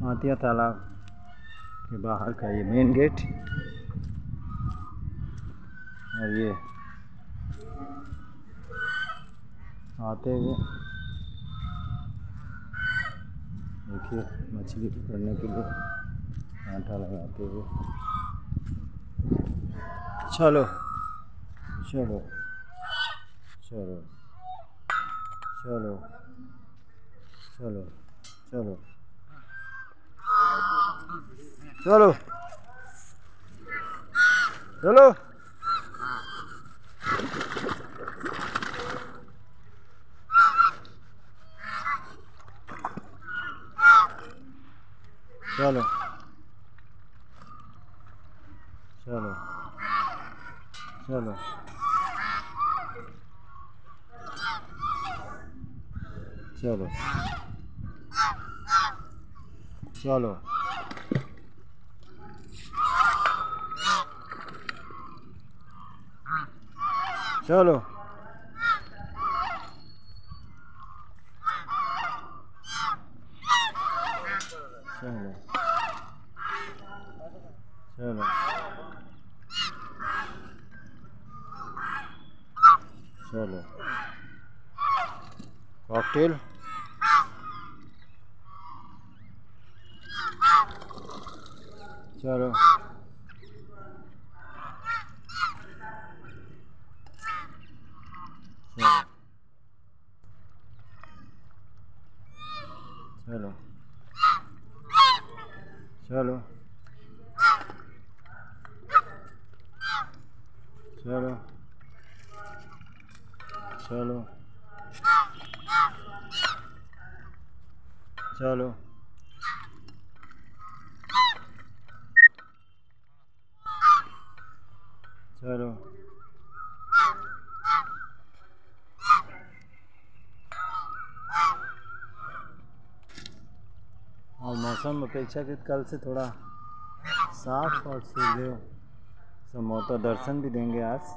हाथिया तालाब के बाहर का ये मेन गेट और ये आते हुए देखिए मछली पकड़ने के लिए कांटा लगाते हुए। चलो चलो चलो चलो चलो चलो चलो चलो चलो चलो चलो चलो चलो चलो चलो चलो चलो कॉकटेल चलो चलो चलो चलो चलो चलो चलो और मौसम अपेक्षाकृत कल से थोड़ा साफ और सूर्य समोता दर्शन भी देंगे आज।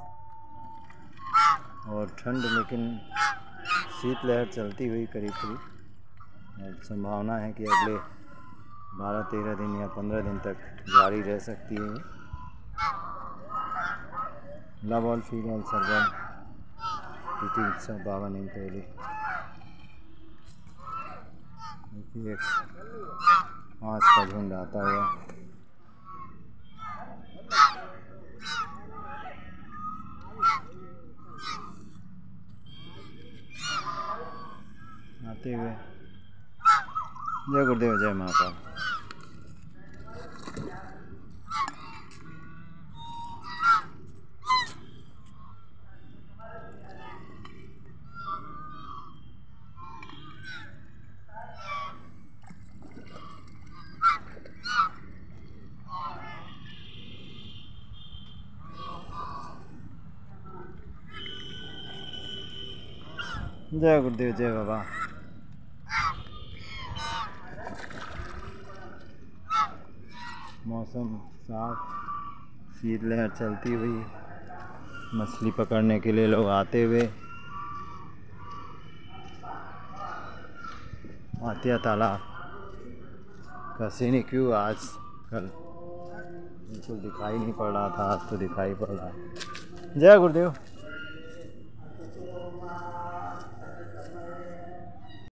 और ठंड लेकिन शीतलहर चलती हुई करीब करीब और संभावना है कि अगले 12-13 दिन या 15 दिन तक जारी रह सकती है। लव ऑल फील ऑल सर्वन प्रीति इच्छा बाबा नहीं कोहली। देखिए हाथ का झुंड आता हुआ आते हुए। जय गुरुदेव जय महाकाल। जय गुरुदेव जय बाबा। मौसम साफ, शीतलहर चलती हुई, मछली पकड़ने के लिए लोग आते हुए। हाथिया तालाब का सीनिक व्यू आज कल बिल्कुल दिखाई नहीं पड़ रहा था, आज तो दिखाई पड़ रहा है। जय गुरुदेव।